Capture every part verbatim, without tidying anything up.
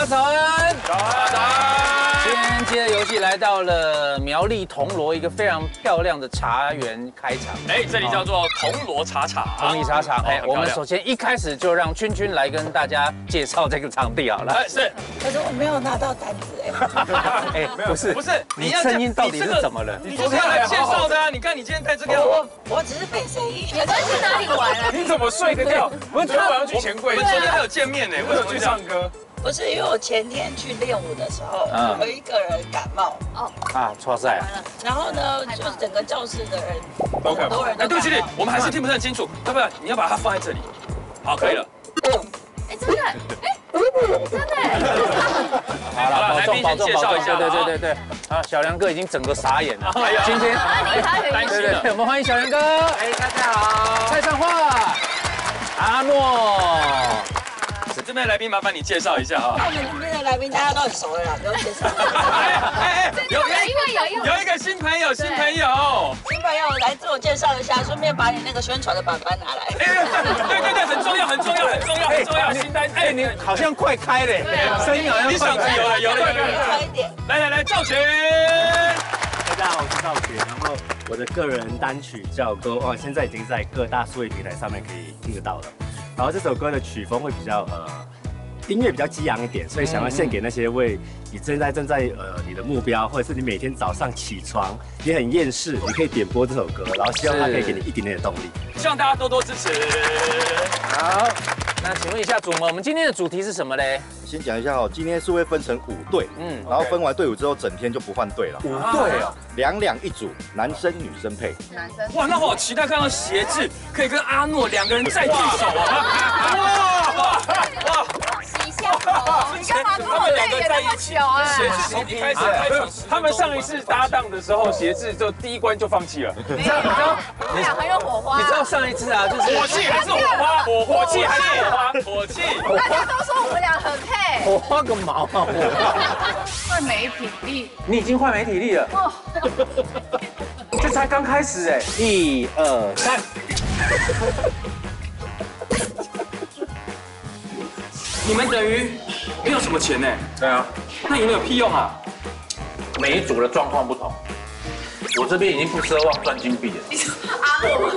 早安， 早安，早安。 今天接着游戏来到了苗栗铜锣一个非常漂亮的茶园开场。 哎，这里叫做铜锣茶厂。 铜锣茶厂，哎，我们首首先一开始就让君君来跟大家介绍这个场地好了。 哎，是， 可是我没有拿到单子哎。 哎，不是不是， 你声音到底是怎么了？ 你昨天来介绍的啊！你看你今天带这个样， 我我只是背声音。 你在去哪里玩啊？ 你怎么睡得掉？我昨天晚上去钱柜， 我们昨天还有见面呢，为什么去唱歌？ 不是因为我前天去练舞的时候，有一个人感冒哦啊，错赛。 然后呢，就是整个教室的人， 都感冒。 哎，对不起，我们还是听不太清楚，要不要你要把它放在这里？好，可以了。 哎，真的，哎，真的。 好了， 来宾先介绍一下， 对对对对。啊，小梁哥已经整个傻眼了。今天， 那你还担心了。 我们欢迎小梁哥。哎，大家好。蔡尚化，阿诺。 这边来宾麻烦你介绍一下啊。 我们这边的来宾大家都很熟了啦，不用介绍。 哎哎， 有因为有一有一个新朋友，新朋友。 新朋友来自我介绍一下，顺便把你那个宣传的板板拿来。 哎，对对对，很重要，很重要，很重要，很重要。新单，哎， 你好像快开嘞，声音好像你嗓子有了，有了，有了， 快一点。 来来来，赵群。 大家好，我是赵群，然后我的个人单曲叫《Go On》，现在已经在各大数位平台上面可以听得到了。然后这首歌的曲风会比较呃，音乐比较激昂一点，所以想要献给那些为你正在正在呃你的目标，或者是你每天早上起床你很厌世，你可以点播这首歌，然后希望它可以给你一点点的动力。 希望大家多多支持。 好，那请问一下主们，我们今天的主题是什么嘞？ 先讲一下哦，今天是会分成五队，嗯，然后分完队伍之后，整天就不换队了。 五队哦， 两两一组，男生女生配。 男生。 哇，那我好期待看到协志可以跟阿诺两个人再对手啊！哇哇哇！ 洗一下头，你干嘛跟我对眼那么久啊？ 协志从一开始开场， 他们上一次搭档的时候，协志就第一关就放弃了。 没有，我们俩很有火花。 你知道上一次啊，就是火气还是火花，火火气还是火花，火气。 大家都说我们俩很配。 火花个毛啊！ 会没体力。 你已经换没体力了。哦， 这才刚开始哎！ 一二三。 你们等于没有什么钱呢？ 对啊， 那赢了有屁用啊？ 每一组的状况不同，我这边已经不奢望赚金币了。 阿诺。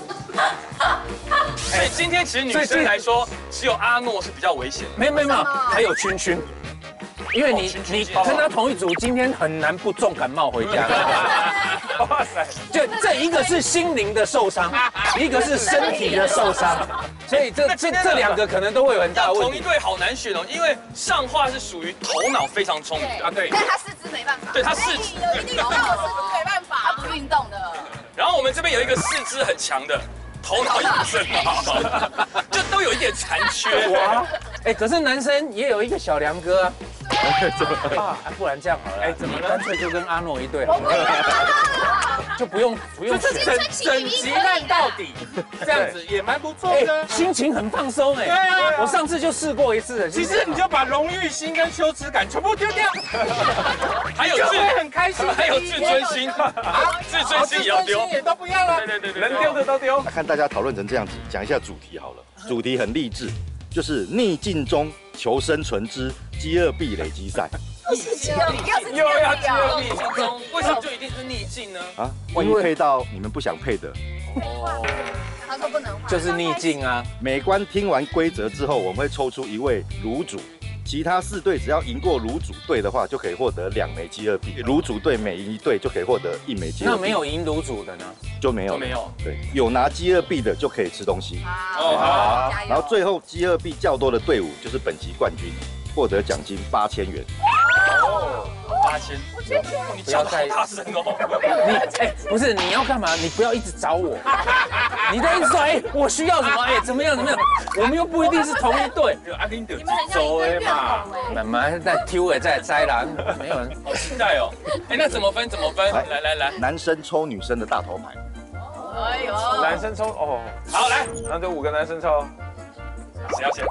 所以今天其实女生来说，只有阿诺是比较危险的。 没有没有没有，还有君君，因为你你跟他同一组，今天很难不重感冒回家。 哇塞！ 就这一个是心灵的受伤，一个是身体的受伤，所以这这这两个可能都会有很大的问题。 同一队好难选哦，因为上化是属于头脑非常聪明啊，对。 但他四肢没办法。 对他四肢有一定有，但我四肢没办法，他不运动的。 然后我们这边有一个四肢很强的。头脑也不是很好，就都有一点残缺。 哇，哎，可是男生也有一个小梁哥啊。啊，不然这样好了，哎，怎么干脆就跟阿诺一对好了，就不用不用选， 整集烂到底，这样子也蛮不错的， 心情很放松哎。对啊，我上次就试过一次， 其实你就把荣誉心跟羞耻感全部丢掉， 还有就会很开心， 还有自尊心啊，自尊心也要丢， 也都不要了， 对对对， 能丢的都丢。 看大家讨论成这样子，讲一下主题好了。主题很励志，就是逆境中求生存之饥饿壁累积赛。 又要饥饿壁， 为什么就一定是逆境呢？ 啊，万一配到你们不想配的， 哦，他说不能换， 就是逆境啊。 每关听完规则之后，我们会抽出一位卤主。其他四队只要赢过卤主队的话，就可以获得两枚饥饿币。卤主队每赢一队就可以获得一枚饥饿币。 那没有赢卤主的呢？ 就没有， 没有。 对，有拿饥饿币的就可以吃东西。 哦，好， 然后最后饥饿币较多的队伍就是本期冠军，获得奖金八千元。 哦，八千，你叫得好大声哦！ 你哎，不是你要干嘛？你不要一直找我，你在一直说哎，我需要什么？哎，怎么样怎么样？我们又不一定是同一队。 阿丁的走哎嘛， 慢慢在丢哎，在摘篮，没有人。 好期待哦！哎，那怎么分？怎么分？来来来， 男生抽女生的大头牌。 哎呦， 男生抽哦， 好来， 那就五个男生抽。 谁要先？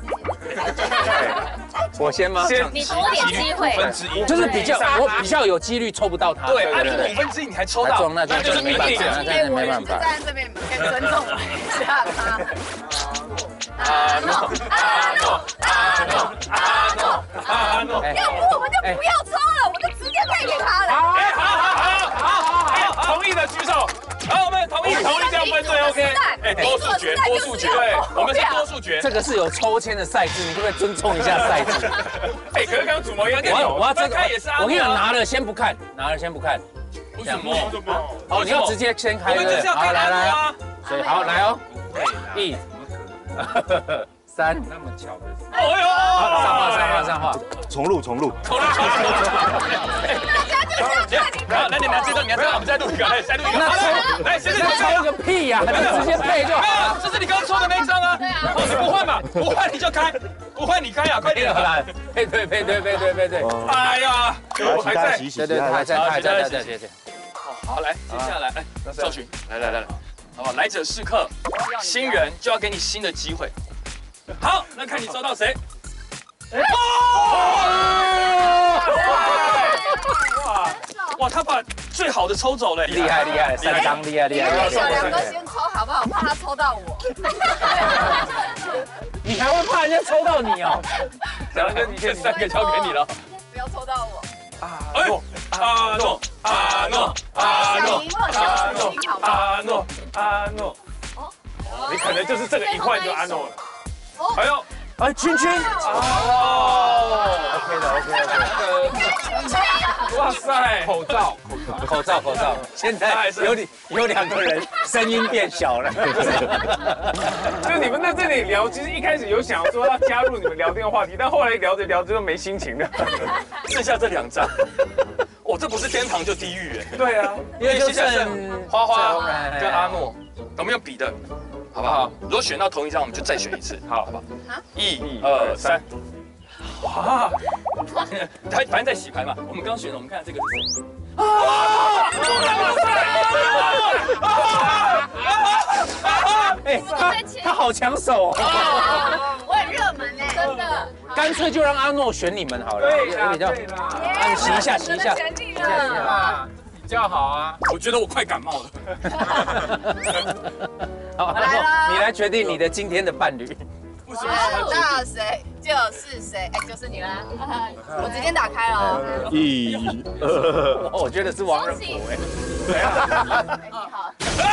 我先吗？ 先， 你多点机会， 五分之一， 就是比较我比较有几率抽不到他。 对，啊，你五分之一你还抽到， 那那就是命定， 那真的没办法。 站在这边，可以尊重我一下他。 阿诺，阿诺，阿诺，阿诺，阿诺。 要不我们就不要抽了，我就直接配给他了。 哎，好好好好好，同意的举手。好，我们同意同意这样分对 OK。哎，多数决，多数决，对，我们是多数决。 这个是有抽签的赛制，你可不可以尊重一下赛制？ 哎，可是刚刚主模应该我要我要这个， 看也是阿诺。 我跟你讲，拿了先不看，拿了先不看。 为什么？ 哦，你要直接先开。 我们就是要看阿诺啊。 所以好来哦，一、三， 那么巧的事。 哎呦！ 上画上画上画， 重录重录。 重录重录。好，那你们这个你要我们再录一个，来再录一个。 那抽来，现在那抽个屁呀，你直接配就好了。 这是你刚刚抽的那一张啊。对啊。你不换嘛？不换你就开，不换你开啊，快点来，配对配对配对配对。 哎呀，我还在。 洗洗对对，还在还在还在还在。 好，来，接下来，哎，赵群，来来来来，好，来者是客，新人就要给你新的机会。好，那看你抽到谁。哇哇，他把最好的抽走了， 厉害厉害，三张厉害厉害。 小梁哥先抽好不好？怕他抽到我。 你还会怕人家抽到你哦？ 小梁哥，你这三个交给你了。 不要抽到我。 阿诺，阿诺，阿诺，阿诺，阿诺，阿诺，阿诺。你可能就是这个一换就阿诺了。还有， 哎，圈圈。 哦 ，OK 的 OK OK。 哇塞， 口罩， 口罩口罩，现在有你有两个人声音变小了。 就你们在这里聊，其实一开始有想说要加入你们聊天的话题，但后来聊着聊着就没心情了。 剩下这两张，哦，这不是天堂就地狱哎。 对啊， 因为接下来花花跟阿诺，我们用比的，好不好？如果选到同一张，我们就再选一次，好，好不好？一、二、三。哇！他反正在洗牌嘛，我们刚选的，我们看这个是谁？啊！ 哎，他他好抢手哦！ 我很热门哎，真的。 干脆就让阿诺选你们好了， 对啦， 比较。 对啦， 啊，你洗一下，洗一下， 选你了。 比较好啊。 我觉得我快感冒了。 好，阿诺，你来决定你的今天的伴侣。 为什么？ 那谁就是谁？哎，就是你啦！我直接打开了。 一、二， 我觉得是王仁甫哎。 哎，你好。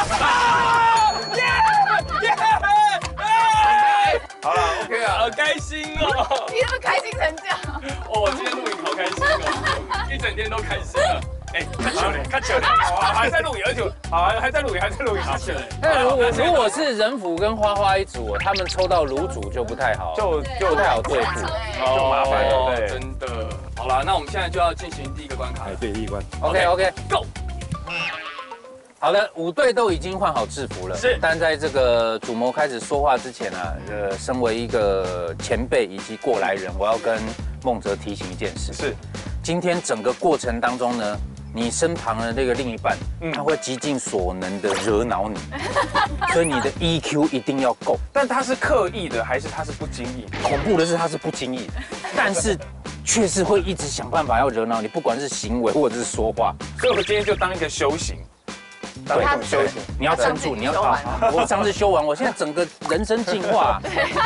好了 ，OK 啊，好开心哦！ 你怎么开心成这样？ 哦，我今天录影好开心哦，一整天都开心了。哎，看球嘞，看球嘞，好，还在录影，而且好，还在录影，还在录影，好球嘞。 但如果如果是仁甫跟花花一组，他们抽到卤煮就不太好， 就就不太好对付， 就麻烦了，对。 真的。好了，那我们现在就要进行第一个关卡。 哎，对，第一关。 OK OK Go。 好的，五队都已经换好制服了。 是， 但在这个主谋开始说话之前啊，呃，身为一个前辈以及过来人，我要跟孟哲提醒一件事。 是， 今天整个过程当中呢，你身旁的这个另一半，他会极尽所能的惹恼你，所以你的 E Q 一定要够。 但他是刻意的，还是他是不经意？ 恐怖的是他是不经意的，但是却是会一直想办法要惹恼你，不管是行为或者是说话。 所以我今天就当一个修行。 对，修行，你要撑住，你要啊！我上次修完，我现在整个人生进化。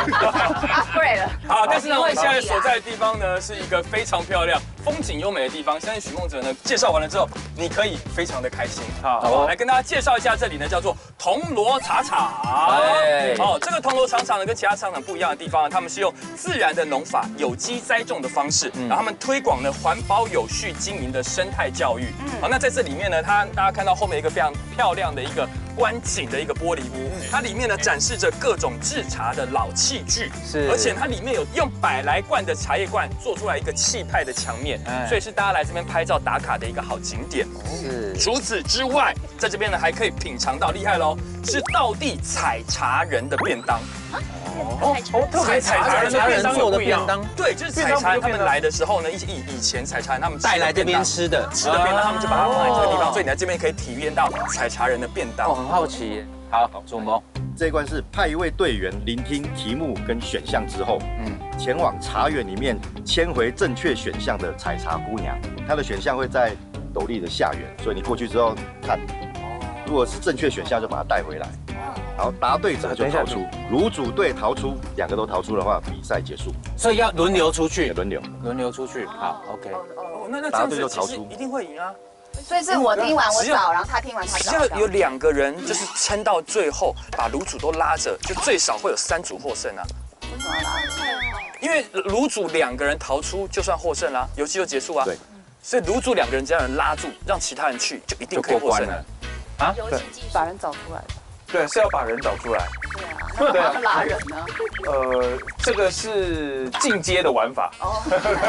upgrade 了。 好，但是呢，我们现在所在的地方呢，是一个非常漂亮、风景优美的地方。相信许梦哲呢介绍完了之后，你可以非常的开心。好，好，来跟大家介绍一下，这里呢叫做铜锣茶厂。哎，哦，这个铜锣茶厂呢跟其他茶厂不一样的地方，他们是用自然的农法、有机栽种的方式，然后他们推广呢环保有序经营的生态教育。好，那在这里面呢，它大家看到后面一个非常漂亮的一个观景的一个玻璃屋，它里面呢展示着各种制茶的老器具， 是， 而且它里面有用百来罐的茶叶罐做出来一个气派的墙面，所以是大家来这边拍照打卡的一个好景点。 是， 除此之外，在这边呢还可以品尝到厉害喽，是道地采茶人的便当。 哦哦，特别采茶人的便当做的不一样。 便当， 对，就是采茶人他们来的时候呢，以以以前采茶人他们带来这边吃的吃的便当，他们就把它放在这个地方，所以你在这边可以体验到采茶人的便当。 哦，很好奇。好，主谋， 这一关是派一位队员聆听题目跟选项之后，嗯，前往茶园里面牵回正确选项的采茶姑娘。她的选项会在斗笠的下缘，所以你过去之后看，如果是正确选项就把它带回来。 好，答对者就逃出。卤煮队逃出，两个都逃出的话，比赛结束。 所以要轮流出去， 轮流， 轮流出去。好 ，OK。 哦，那那这样子其实一定会赢啊。 所以是我听完我找，然后他听完他找。 只要有两个人就是撑到最后，把卤煮都拉着，就最少会有三组获胜啊。 为什么拉着？ 因为卤煮两个人逃出就算获胜啦，游戏就结束啊。 对。 所以卤煮两个人只要有人拉住，让其他人去，就一定可以获胜了。 啊？ 游戏技术把人找出来。 对，是要把人找出来。 对啊，那怎么拉人呢？ 呃，这个是进阶的玩法。哦。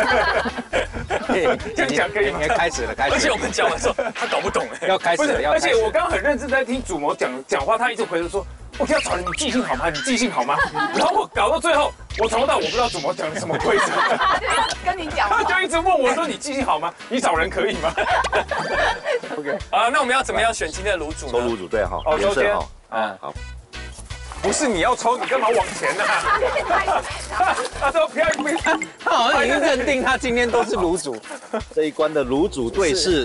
这样讲可以吗？ 开始了，开始。 而且我们讲完之后，他搞不懂哎。 要开始了，要开始。 而且我刚刚很认真在听主谋讲讲话，他一直回头说：“我要找人，你记性好吗？你记性好吗？”然后我搞到最后，我从头到尾我不知道主谋讲的什么规则。 跟你讲， 他就一直问我说：“你记性好吗？你找人可以吗 ？”OK。 啊，那我们要怎么样选今天的卤煮呢？ 抽卤煮队哈， 哦， 颜色哈。 嗯， 好。 不是你要抽，你干嘛往前呢？他说不要不要， 他好像已经认定他今天都是卤煮。 这一关的卤煮队是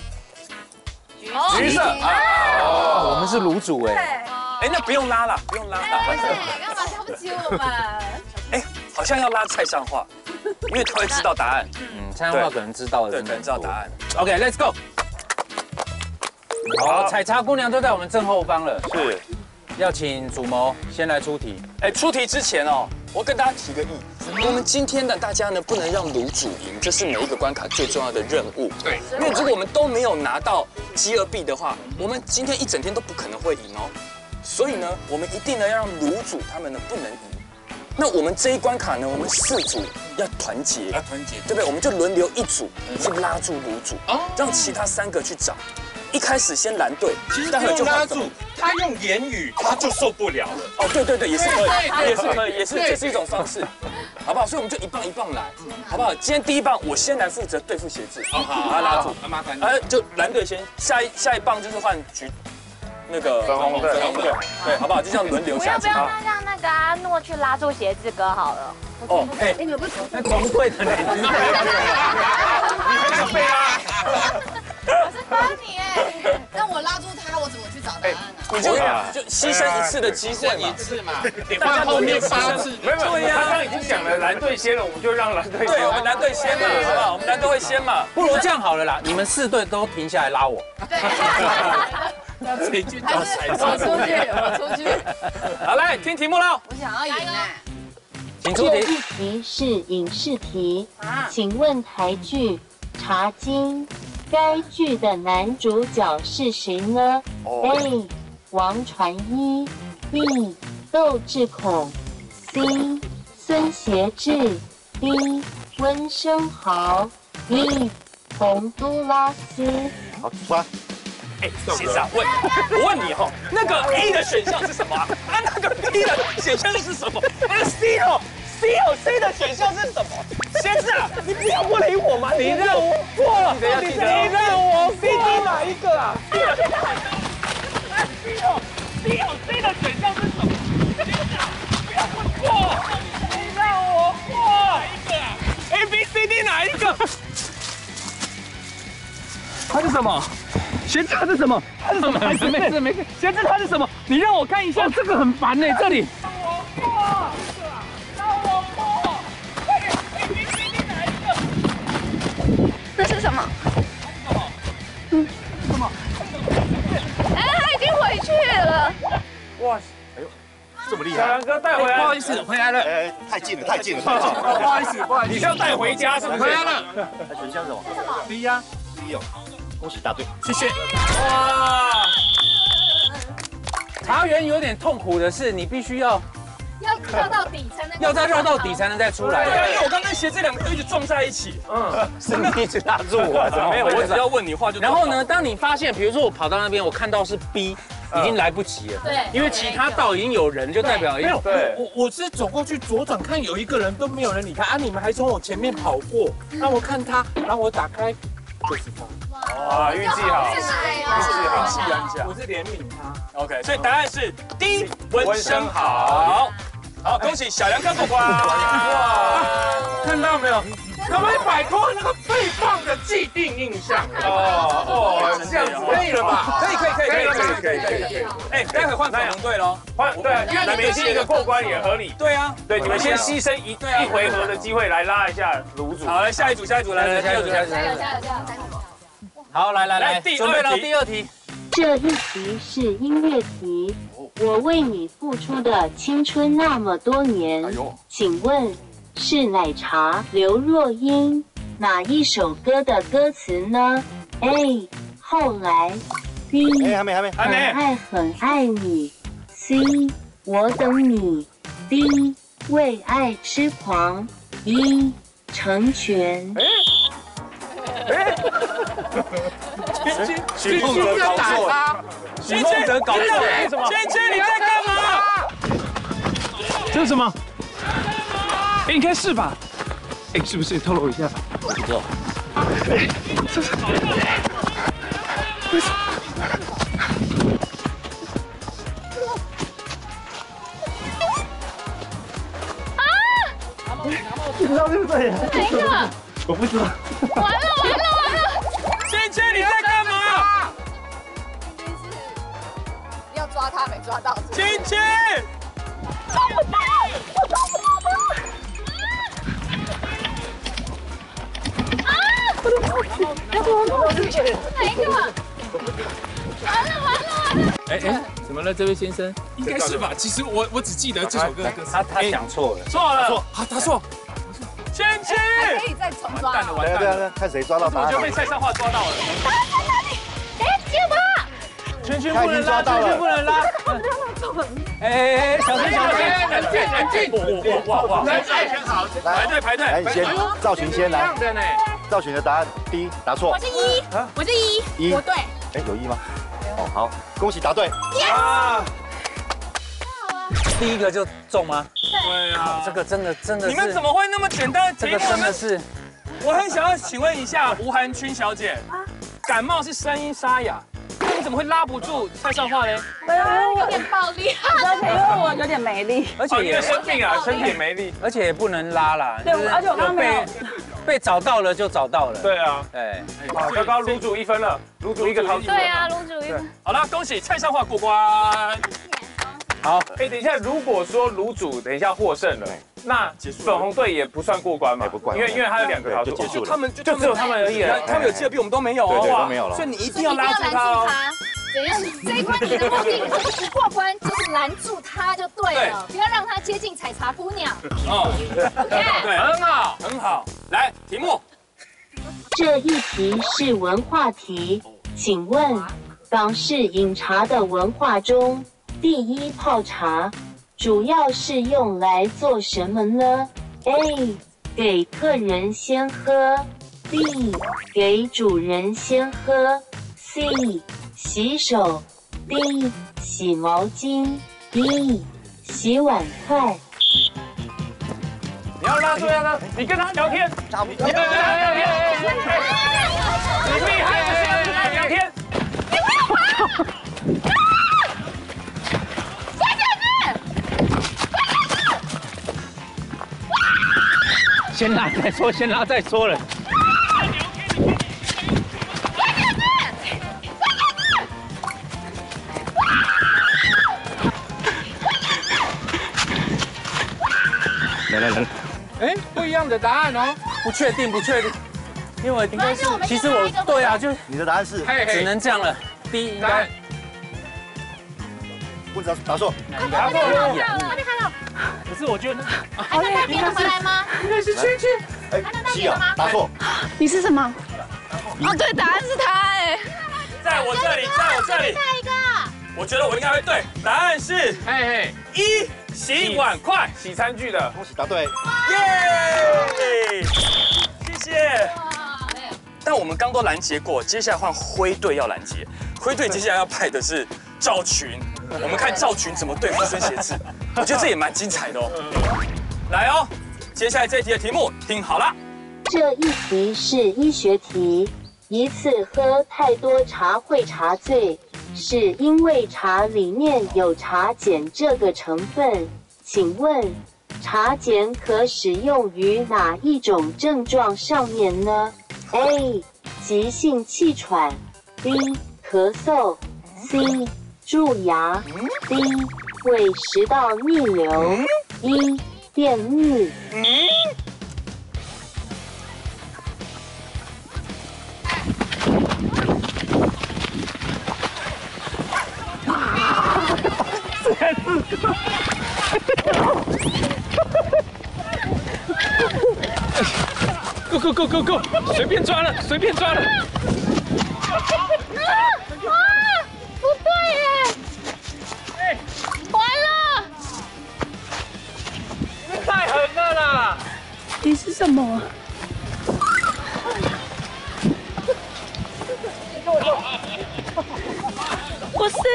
橘色。 哦，我们是卤煮哎。 哎，那不用拉了，不用拉。 干嘛瞧不起我们？ 哎，好像要拉蔡尚化，因为他会知道答案。 嗯，蔡尚化可能知道的， 对，可能知道答案。 OK，Let's go。好，采茶姑娘就在我们正后方了。 是。 要请主谋先来出题。 哎，出题之前哦，我跟大家提个议，我们今天呢，大家呢不能让卤煮赢，这是每一个关卡最重要的任务。对，因为如果我们都没有拿到饥饿币的话，我们今天一整天都不可能会赢哦。所以呢，我们一定呢要让卤煮他们呢不能赢。那我们这一关卡呢，我们四组要团结，要团结，对不对？我们就轮流一组去拉住卤煮，让其他三个去找。一开始先拦队， 其实不用拉住，他用言语他就受不了了。 哦，对对对，也是可以，也是可以，也是这是一种方式，好不好？所以我们就一棒一棒来，好不好？今天第一棒我先来负责对付鞋子，好，把他拉住， 麻烦。 哎，就蓝队先，下一下一棒就是换橘，那个粉红队， 粉红队，对，好不好？就这样轮流下去。 不要不要让那个阿诺去拉住鞋子哥好了。 哦， 哎，你们不是那同队的人，你很想被拉。 我是帮你哎，让我拉住他，我怎么去找答案呢？ 你就就牺牲一次的机会一次嘛， 大家后面八次， 没有没有，他刚刚已经讲了蓝队先了，我们就让蓝队。 对，我们蓝队先嘛，好不好？我们蓝队会先嘛。 不如这样好了啦，你们四队都停下来拉我。 对，谁去找谁？ 我出去，我出去。 好，来听题目喽。 我想要赢哎。 请出题。 这一题是影视题，请问台剧《茶经》该剧的男主角是谁呢 ？A. 王传一 B. 窦智孔 C. 孙协志 D. 温升豪 E. 洪都拉斯。 好，出发。 哎，先生，问，我问你哈，那个 A 的选项是什么啊？啊，那个 B 的选项是什么？那个 C 哦 ，C 哦 C 的选项是什么？先生，你不要不理我嘛，你让我过了，你你让我 C D 哪一个啊 ？C 的选项很高。C 哦 C 哦 C 的选项是什么？先生，不要问过，你让我过哪一个啊 ？A B C D 哪一个？它是什么？学这是什么？它是什么？没事没事没事。学这它是什么？你让我看一下，这个很烦呢。这里。让我过，让我过。快点 ，A B C D 哪一个？ 这是什么？ 什么？ 嗯，什么？哎，他已经回去了。 哇， 哎呦，这么厉小害！ 梁哥带回来， 不好意思，回来了。 哎，太近了，太近了，太近了。 不好意思，不好意思，你是要带回家是不是？ 回来了。 它选项是什么？是什么 ？B 呀 ，B 哦。恭喜答对， 谢谢。 哇！ 茶园有点痛苦的是，你必须要要绕到底才能， 要再绕到底才能再出来。 对啊，因为我刚刚学这两个都一直撞在一起。 嗯，是你一直拉住我，怎么没有？我只要问你话就。 然后呢，当你发现，比如说我跑到那边，我看到是 B， 已经来不及了。 对， 因为其他道已经有人，就代表没有。 对， 我我是走过去左转看有一个人都没有人理他啊，你们还从我前面跑过，让我看他，然后我打开就是他。 啊，运气好， 运气好，运气很强。 我是怜悯他。 OK， 所以答案是 D， 温升豪。好，恭喜小梁哥过关。哇， 看到没有？他们摆脱那个被放的既定印象。哦哦， 可能这样子可以了吧？ 可以可以可以可以可以可以可以可以。 哎，待会换粉红队喽。 换对，因为你们先一个过关也合理。 对啊， 对，你们先牺牲一一回合的机会来拉一下卤煮。 好，来下一组下一组来来下一组下一组。 加油加油加油！ 好，来来来， 来第准备了二题第二题。 这一题是音乐题，我为你付出的青春那么多年，请问是奶茶刘若英哪一首歌的歌词呢 ？A. 后来 B. 哎，还没还没很爱很爱你 C. 我等你 D. 为爱痴狂 E. 成全。 许凤哲搞错了， 许凤哲搞错了，芊芊你在干嘛？ 这是什么？哎，应该是吧？哎，是不是透露一下吧？ 不知道。 哎，这是。为什么？不知道对不对？ 哪一个？ 我不知道。 完了完了完了！ 芊芊你在干嘛？ 要抓他没抓到。 芊芊， 抓不到，我抓不到他。啊！我的手机，要不然我自己哪一个？完了完了完了！ 哎哎，怎么了，这位先生？ 应该是吧？其实我我只记得这首歌的歌词。 他他讲错了， 错了， 错，啊，他错。 芊芊， 可以再重抓。 完蛋了完对啊蛋了， 对啊，看谁抓到答案我就。被蔡少华抓到了。 答案在哪里？哎，接吧。 圈圈不能拉，圈圈不能拉。哎哎哎，小心小心， 冷静冷静！ 哇哇哇！ 来，安全好。 排队排队。 来，你先，赵群先来。 的呢。 赵群的答案 D 答错我。是一，我是一， 一我对。 哎，有一吗？哦，好，恭喜答对。 啊！ 第一个就中吗？ 对啊， 这个真的真的是， 你们怎么会那么简单的题目？ 这个真的是， 我很想要请问一下吴涵君小姐，感冒是声音沙哑，那你怎么会拉不住蔡少华呢？ 有点暴力， 而且因为我有点没力， 而且因为也生病啊，身体没力。 而且也不能拉啦。 对就是而且我刚刚没有被被找到了就找到了。 对啊， 哎， 好，刚刚卤煮一分了，卤煮一个桃子。 对啊，卤煮一分。 好了，恭喜蔡少华过关。 好， 哎，等一下，如果说卤煮等一下获胜了，那粉红队也不算过关嘛？ 也不关因为因为他有两个桃子， 就结束了他们就只有他们而已啊。 他们有记得比我们都没有哦， 对对都没有了所以你一定要一定要拦住拉住他哦。 他。怎样？这一关你的目的就是不过关，就是拦住他就对了，不要让他接近采茶姑娘。 哦， OK， 对，很好，很好。来，题目。 这一题是文化题，请问港式饮茶的文化中，第一泡茶主要是用来做什么呢 ？A. 给客人先喝 B. 给主人先喝 C. 洗手 D. 洗毛巾 E. 洗碗筷。 你要拉住他，你跟他聊天，你跟他聊天，你厉害的是跟他聊天。 你不要跑！快点子！ 先拉再说，先拉再说了。 来来来， 哎，不一样的答案哦。 不确定，不确定，因为应该是，其实我对啊，就你的答案是嘿嘿只能这样了。第一应该不答答错。 答错了，还没看到。 可是我觉得还能再变得回来吗？ 应该是圈圈。 哎，七啊，答错。 你是什么？哦，对，答案是他哎。 在我这里，在我这里。 下一个。 我觉得我应该会对，答案是嘿嘿， 一洗碗筷， 洗餐具的， 恭喜答对。 耶！谢谢。但我们刚都拦截过，接下来换灰队要拦截。灰队接下来要派的是赵群，我们看赵群怎么对付孙协志。我觉得这也蛮精彩的哦。来哦，接下来这题的题目听好了。 这一题是医学题，一次喝太多茶会茶醉，是因为茶里面有茶碱这个成分。请问，茶碱可使用于哪一种症状上面呢 ？A. 急性气喘 B. 咳嗽 C. 蛀牙 D. 胃食道逆流 E. 便秘。 Go go go go go！ 随便抓了，随便抓了。 啊！不对耶！完了！ 太狠了啦！ 你是什么？我是。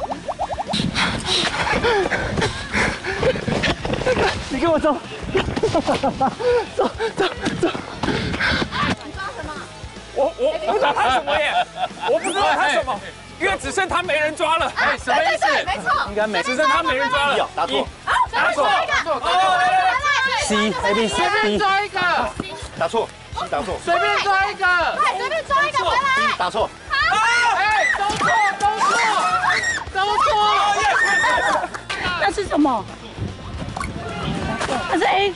你跟我走。走走走。 你抓什么？ 我我我不知道他什么耶，我不知道他什么，因为只剩他没人抓了。 哎，什么意思？ 没错， 应该没。 只剩他没人抓了。 答错。 答错。 C A B C D。 抓一个， 答错。C 答错。 随便抓一个， 快随便抓一个回来。 答错。 哎，都错，都错，都错。 那是什么？那是 A。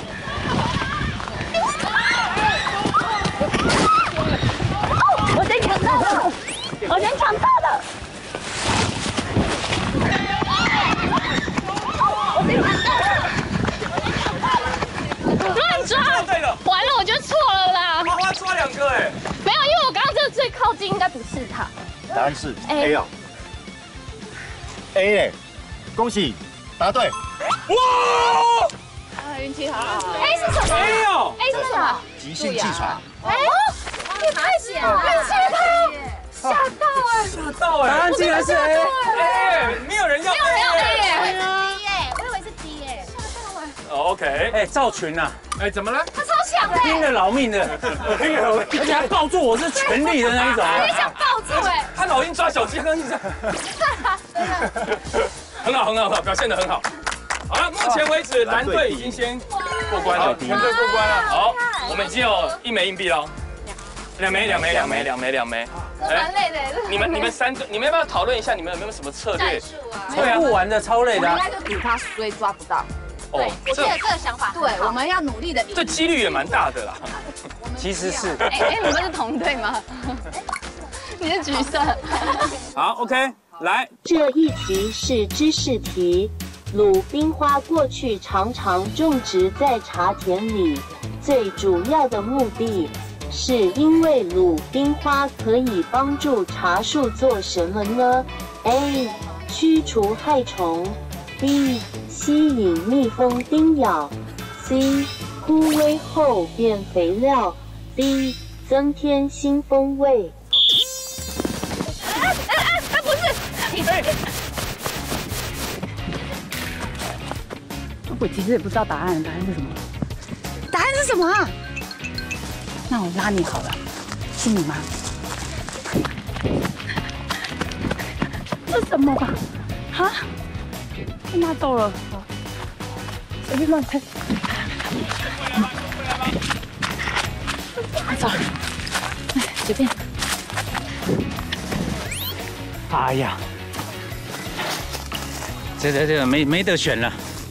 我先抢到了，我先抢到了。我先抢到了。 乱抓！ 对了， 完了，我就错了啦。 花花抓两个哎。 没有，因为我刚刚这个最靠近，应该不是他。 答案是 A 哦。A 嘞，恭喜，答对。 哇！ 啊，运气好好。A 是什么 A 哦 ？A 是什么？ 急性气喘。 哎呦，你太险了，运气好，吓到哎！ 吓到哎！ 答案竟然是 A。 哎，没有人要 A。 没有人要 A 耶。 我以为是 D 耶，我以为是 D 耶。 哦 OK。 哎，赵群啊， 哎，怎么了？ 他超强的， 拼了老命的，而且还抱住我是全力的那一种。 我也想抱住哎。 他老鹰抓小鸡，他刚刚一直这样。很好，很好，很好，表现得很好。好了，目前为止蓝队已经先过关了，蓝队过关了。好，我们已经有一枚硬币了，两枚，两枚，两枚，两枚，两枚。 我蛮累的。 你们你们三队，你们要不要讨论一下你们有没有什么策略？ 抽不完的超累的。 应该就赌他衰抓不到。 哦， 我觉得这个想法对，我们要努力的赢。 这几率也蛮大的啦。 其实是。 哎哎，你们是同队吗？你是橘色。 好 ，OK， 来。 这一题是知识题。鲁冰花过去常常种植在茶田里，最主要的目的是因为鲁冰花可以帮助茶树做什么呢 ？A. 驱除害虫 B. 吸引蜜蜂叮咬 C. 枯萎后变肥料 D. 增添新风味。 哎哎哎，不是。 我其实也不知道答案，答案是什么？答案是什么啊？那我拉你好了，是你吗？这什么吧？啊？被骂到了，好，随便乱猜。走，哎，随便。 哎呀，这这这个没没得选了。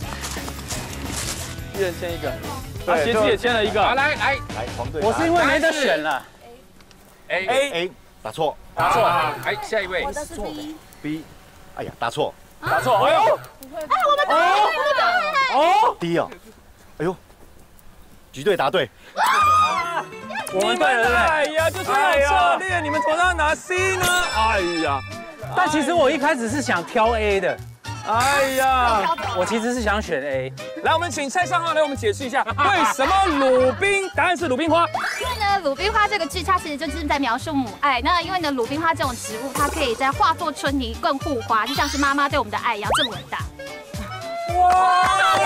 一人签一个，啊，鞋子也签了一个。 好，来来来，黄队。 我是因为没得选了。 A A A 答错。 答错。哎，下一位。 我的是 B。 B， 哎呀，答错。 答错。哎呦。 哎，我们答对，我们答对。 哦。 D 哦。哎呦，局队答对。 我们对了，对不对？ 哎呀，就这种策略，你们怎么让他拿 C 呢？哎呀， 但其实我一开始是想挑 A 的。 哎呀， 我其实是想选 A。 来，我们请蔡尚浩来我们解释一下，为什么鲁冰？答案是鲁冰花。 因为呢，鲁冰花这个句，它其实就是在描述母爱。那因为呢，鲁冰花这种植物，它可以在化作春泥更护花，就像是妈妈对我们的爱一样，这么伟大。 哇！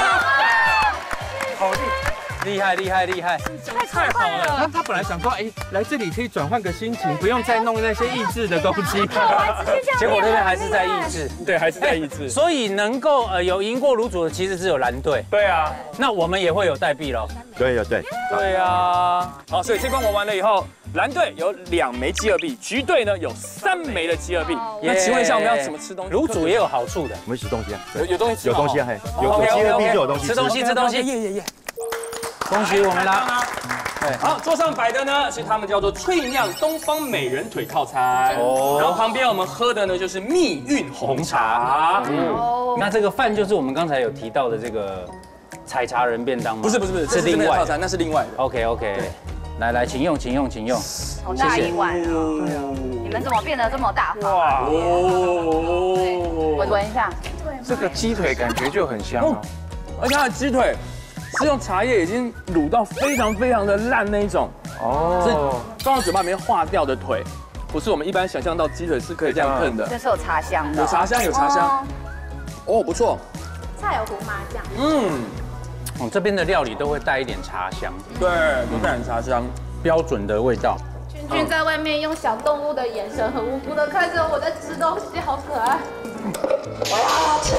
好厉厉害厉害厉害！ 太好了。 他他本来想说，哎，来这里可以转换个心情，不用再弄那些益智的东西。 结果这边还是在益智， 对，还是在益智。 所以能够呃有赢过卤煮的，其实是有蓝队。 对啊， 那我们也会有代币喽。 对呀对。 对啊。好，所以这关玩完了以后， 蓝队有两枚饥饿币，橘队呢有三枚的饥饿币。那请问一下，我们要怎么吃东西？ 卤煮也有好处的， 我们吃东西啊， 有有东西吃， 有东西啊，嘿，有有饥饿币就有东西吃东西吃东西， 耶耶耶！ 恭喜我们啦！ 好，桌上摆的呢是他们叫做脆酿东方美人腿套餐，哦，然后旁边我们喝的呢就是蜜运红茶。 哦，那这个饭就是我们刚才有提到的这个采茶人便当吗？ 不是不是不是，是另外套餐，那是另外的。 OK OK， 来来，请用请用请用， 好大一碗哦！你们怎么变得这么大方？哇哦！我闻一下， 这个鸡腿感觉就很香哦， 而且它的鸡腿。是用茶叶已经卤到非常非常的烂那一种哦，是放到嘴巴里面化掉的腿，不是我们一般想象到鸡腿是可以这样啃的， 这是有茶香的， 有茶香有茶香，哦不错， 菜有胡麻酱， 嗯，哦这边的料理都会带一点茶香， 对，都带点茶香， 标准的味道。 君君在外面用小动物的眼神很无辜的看着我在吃东西，好可爱。 我要吃。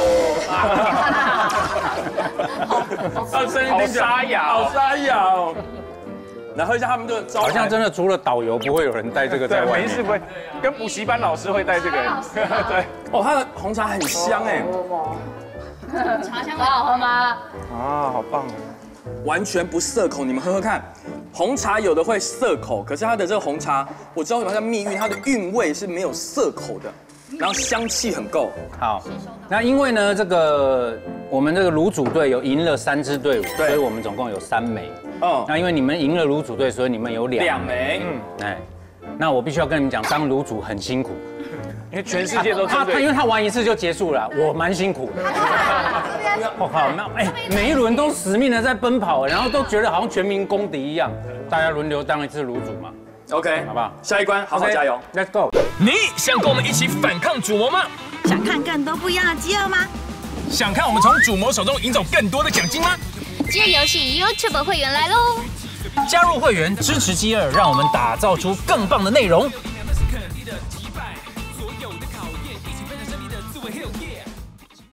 好声音听起来好沙哑，好沙哑哦。来喝一下他们的招牌， 好像真的除了导游不会有人带这个在外面， 没事不会，跟补习班老师会带这个。 对，哦，它的红茶很香哎。 茶香很好喝吗？ 啊，好棒哦。 完全不涩口，你们喝喝看。红茶有的会涩口，可是它的这个红茶，我知道它叫蜜韵，它的韵味是没有涩口的，然后香气很够。 好，那因为呢，这个我们这个卤煮队有赢了三支队伍，所以我们总共有三枚。哦，那因为你们赢了卤煮队，所以你们有两两枚。嗯， 哎，那我必须要跟你们讲，当卤煮很辛苦。 因为全世界都他他因为他玩一次就结束了，我蛮辛苦的。我靠，那哎，每一轮都死命的在奔跑，然后都觉得好像全民公敌一样，大家轮流当一次卤煮嘛。 OK， 好不好？ 下一关好好加油 ，Let's go！ 你想跟我们一起反抗主魔吗？ 想看更多不一样的饥饿吗？ 想看我们从主魔手中赢走更多的奖金吗？ 饥饿游戏 YouTube 会员来喽！ 加入会员支持饥饿，让我们打造出更棒的内容。